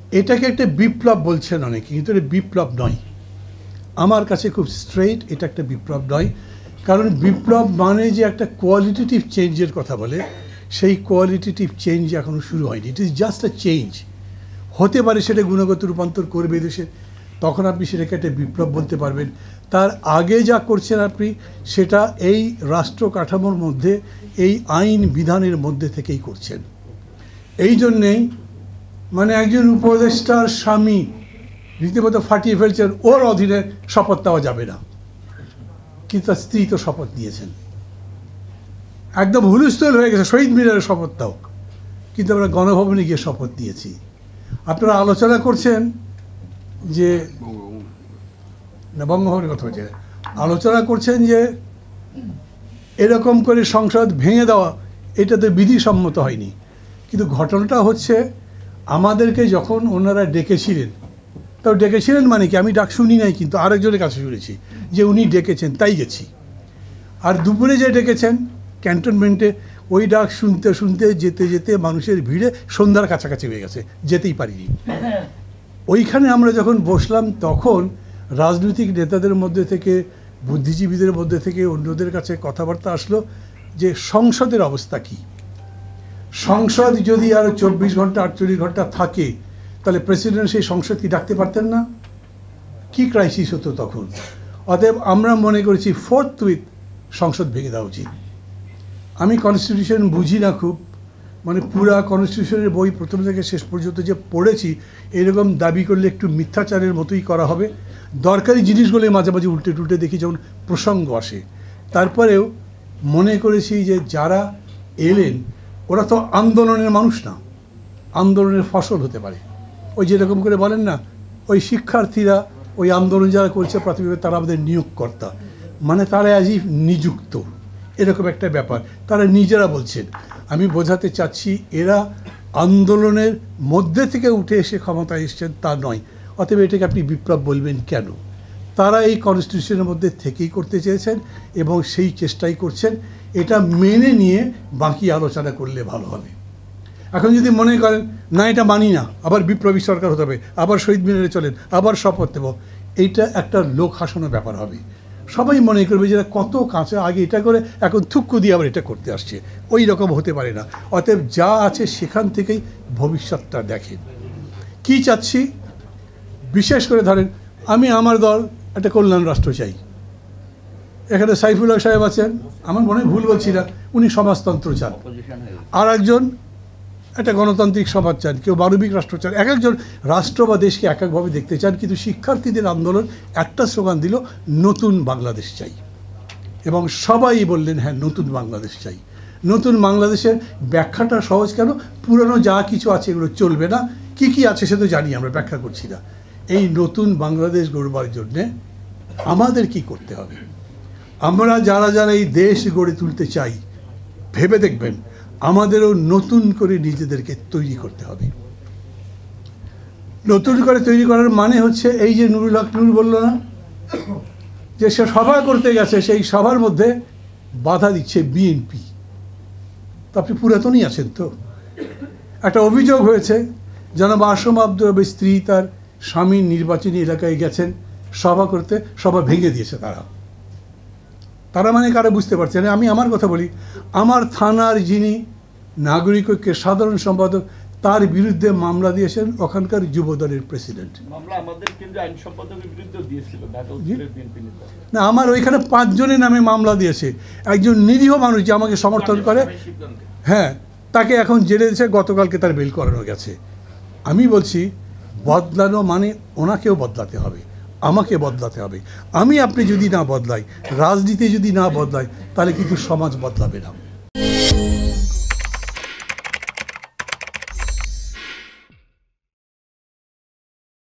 এটাকে একটা বিপ্লব বলছেন অনেকে, কিন্তু এটা বিপ্লব নয়। আমার কাছে খুব স্ট্রেইট, এটা একটা বিপ্লব নয়। কারণ বিপ্লব মানে যে একটা কোয়ালিটেটিভ চেঞ্জের কথা বলে, সেই কোয়ালিটেটিভ চেঞ্জ এখনও শুরু হয়নি। It is just a change. হতে পারে সেটা গুণগত রূপান্তর করবে দেশে, তখন আপনি সেটাকে একটা বিপ্লব বলতে পারবেন। তার আগে যা করছেন আপনি, সেটা এই রাষ্ট্র কাঠামোর মধ্যে, এই আইন বিধানের মধ্যে থেকেই করছেন। এই জন্যেই মানে একজন উপদেষ্টার স্বামী রীতিমতো ফাটিয়ে ফেলছেন, ওর অধীনে শপথ দেওয়া যাবে না, কিন্তু তার স্ত্রী তো শপথ নিয়েছেন। একদম হুলস্থুল হয়ে গেছে, শহীদ মিনারের শপথ দাও, কিন্তু আমরা গণভবনে গিয়ে শপথ নিয়েছি। আপনারা আলোচনা করছেন যে না, বঙ্গভবনের কথা হচ্ছে, আলোচনা করছেন যে এরকম করে সংসদ ভেঙে দেওয়া, এটা তো বিধিসম্মত হয়নি। কিন্তু ঘটনাটা হচ্ছে, আমাদেরকে যখন ওনারা ডেকেছিলেন, তাও ডেকেছিলেন মানে কি, আমি ডাক শুনি নাই, কিন্তু আরেকজনের কাছে শুনেছি যে উনি ডেকেছেন, তাই গেছি। আর দুপুরে যে ডেকেছেন ক্যান্টনমেন্টে, ওই ডাক শুনতে শুনতে যেতে যেতে মানুষের ভিড়ে সন্ধ্যার কাছাকাছি হয়ে গেছে, যেতেই পারিনি। ওইখানে আমরা যখন বসলাম, তখন রাজনৈতিক নেতাদের মধ্যে থেকে, বুদ্ধিজীবীদের মধ্যে থেকে অন্যদের কাছে কথাবার্তা আসলো যে সংসদের অবস্থা কী। সংসদ যদি আরও 24 ঘন্টা 48 ঘন্টা থাকে, তাহলে প্রেসিডেন্ট সেই সংসদ কি ডাকতে পারতেন না? কি ক্রাইসিস হতো তখন। অতএব আমরা মনে করেছি ফোর্থউইথ সংসদ ভেঙে দেওয়া উচিত। আমি কনস্টিটিউশন বুঝি না খুব, মানে পুরা কনস্টিটিউশনের বই প্রথম থেকে শেষ পর্যন্ত যে পড়েছি, এরকম দাবি করলে একটু মিথ্যাচারের মতোই করা হবে। দরকারি জিনিসগুলো মাঝে মাঝে উল্টে টুলটে দেখি যখন প্রসঙ্গ আসে। তারপরেও মনে করেছি যে যারা এলেন, ওরা তো আন্দোলনের মানুষ না, আন্দোলনের ফসল হতে পারে। ওই যেরকম করে বলেন না, ওই শিক্ষার্থীরা ওই আন্দোলন যারা করছে প্রাথমিকভাবে, তারা আমাদের নিয়োগকর্তা, মানে তারা অ্যাজ নিযুক্ত, এরকম একটা ব্যাপার তারা নিজেরা বলছেন। আমি বোঝাতে চাচ্ছি, এরা আন্দোলনের মধ্যে থেকে উঠে এসে ক্ষমতায় এসছেন তা নয়। অতএব এটাকে আপনি বিপ্লব বলবেন কেন? তারা এই কনস্টিটিউশনের মধ্যে থেকেই করতে চেয়েছেন এবং সেই চেষ্টাই করছেন। এটা মেনে নিয়ে বাকি আলোচনা করলে ভালো হবে। এখন যদি মনে করেন না, এটা মানি না, আবার বিপ্লবী সরকার হতে হবে, আবার শহীদ মিনারে চলেন, আবার শপথ দেব, এইটা একটা লোক হাসানোর ব্যাপার হবে। সবাই মনে করবে যে কত কাঁচা, আগে এটা করে এখন থুক্কু দিয়ে আবার এটা করতে আসছে। ওই রকম হতে পারে না। অতএব যা আছে সেখান থেকেই ভবিষ্যৎটা দেখেন। কি চাচ্ছি, বিশেষ করে ধরেন আমি আমার দল একটা কল্যাণ রাষ্ট্র চাই। এখানে সাইফুল্লাহ সাহেব আছেন, আমার মনে ভুল বলছি না, উনি সমাজতন্ত্র চান। আর একজন একটা গণতান্ত্রিক সমাজ চান, কেউ মানবিক রাষ্ট্র চান। এক একজন রাষ্ট্র বা দেশকে এক একভাবে দেখতে চান। কিন্তু শিক্ষার্থীদের আন্দোলন একটা স্লোগান দিল, নতুন বাংলাদেশ চাই। এবং সবাই বললেন হ্যাঁ, নতুন বাংলাদেশ চাই। নতুন বাংলাদেশের ব্যাখ্যাটা সহজ কেন, পুরনো যা কিছু আছে এগুলো চলবে না। কি কি আছে সে তো জানি, আমরা ব্যাখ্যা করছি না। এই নতুন বাংলাদেশ গড়বার জন্যে আমাদের কি করতে হবে? আমরা যারা যারা এই দেশ গড়ে তুলতে চাই, ভেবে দেখবেন আমাদেরও নতুন করে নিজেদেরকে তৈরি করতে হবে। নতুন করে তৈরি করার মানে হচ্ছে, এই যে নুরুল হক নূর বলল না, যে সে সভা করতে গেছে, সেই সভার মধ্যে বাধা দিচ্ছে বিএনপি। তো আপনি পুরাতনই আছেন তো। একটা অভিযোগ হয়েছে, জনাব আসম আব্দুর রবের স্ত্রী তার স্বামীর নির্বাচনী এলাকায় গেছেন সভা করতে, সভা ভেঙে দিয়েছে তারা মানে কারা বুঝতে পারছে না। আমি আমার কথা বলি, আমার থানার যিনি নাগরিক ঐক্যের সাধারণ সম্পাদক, তার বিরুদ্ধে মামলা দিয়েছেন ওখানকার যুবদলের প্রেসিডেন্ট। না, আমার ওইখানে 5 জনের নামে মামলা দিয়েছে। একজন নিরীহ মানুষ যে আমাকে সমর্থন করে, হ্যাঁ, তাকে এখন জেলে দিয়েছে, গতকালকে তার বেল করানো গেছে। আমি বলছি, বদলানো মানে ওনাকেও বদলাতে হবে, আমাকে বদলাতে হবে। আপনি যদি না বদলাই, রাজনীতি যদি না বদলায়, তাহলে কিন্তু সমাজ বদলাবে না।